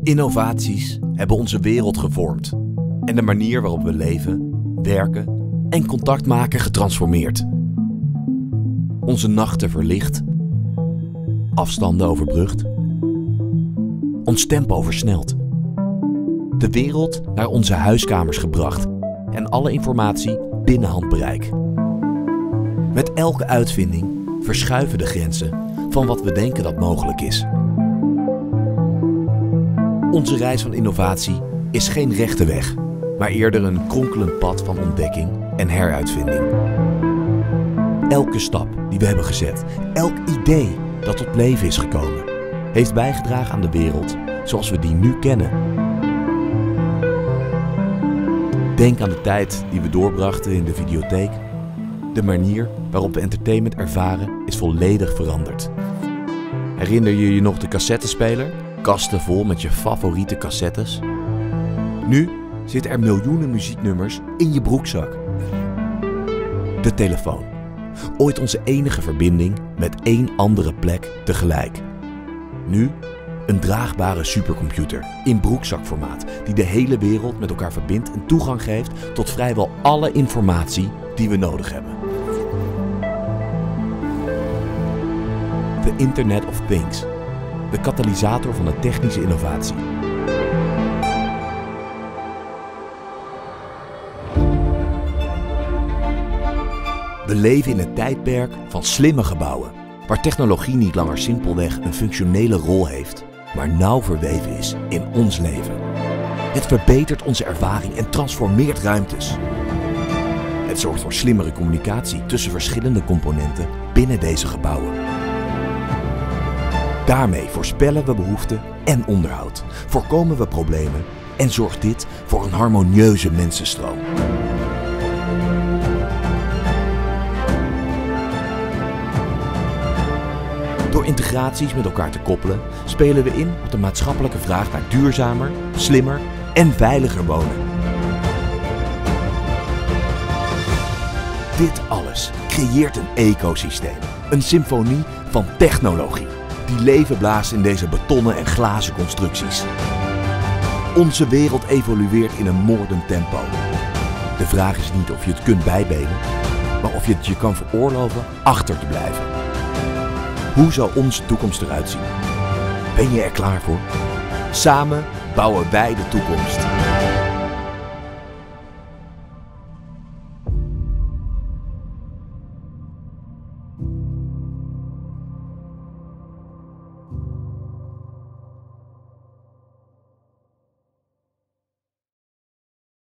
Innovaties hebben onze wereld gevormd en de manier waarop we leven, werken en contact maken getransformeerd. Onze nachten verlicht, afstanden overbrugd, ons tempo versneld. De wereld naar onze huiskamers gebracht en alle informatie binnen handbereik. Met elke uitvinding verschuiven de grenzen van wat we denken dat mogelijk is. Onze reis van innovatie is geen rechte weg, maar eerder een kronkelend pad van ontdekking en heruitvinding. Elke stap die we hebben gezet, elk idee dat tot leven is gekomen, heeft bijgedragen aan de wereld zoals we die nu kennen. Denk aan de tijd die we doorbrachten in de videotheek. De manier waarop we entertainment ervaren is volledig veranderd. Herinner je je nog de cassettespeler? Kasten vol met je favoriete cassettes? Nu zitten er miljoenen muzieknummers in je broekzak. De telefoon. Ooit onze enige verbinding met één andere plek tegelijk. Nu een draagbare supercomputer in broekzakformaat die de hele wereld met elkaar verbindt en toegang geeft tot vrijwel alle informatie die we nodig hebben. The Internet of Things. De katalysator van de technische innovatie. We leven in een tijdperk van slimme gebouwen, waar technologie niet langer simpelweg een functionele rol heeft, maar nauw verweven is in ons leven. Het verbetert onze ervaring en transformeert ruimtes. Het zorgt voor slimmere communicatie tussen verschillende componenten binnen deze gebouwen. Daarmee voorspellen we behoeften en onderhoud, voorkomen we problemen en zorgt dit voor een harmonieuze mensenstroom. Door integraties met elkaar te koppelen, spelen we in op de maatschappelijke vraag naar duurzamer, slimmer en veiliger wonen. Dit alles creëert een ecosysteem, een symfonie van technologie, die leven blaast in deze betonnen en glazen constructies. Onze wereld evolueert in een moordend tempo. De vraag is niet of je het kunt bijbenen, maar of je het je kan veroorloven achter te blijven. Hoe zal onze toekomst eruit zien? Ben je er klaar voor? Samen bouwen wij de toekomst.